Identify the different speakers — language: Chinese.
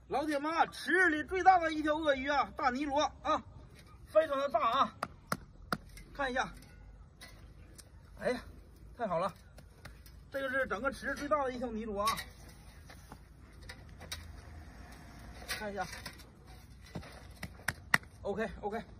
Speaker 1: 老铁们啊，池里最大的一条鳄鱼啊，大尼罗啊，非常的大啊！看一下，哎呀，太好了，这个是整个池最大的一条尼罗啊！看一下 ，OK。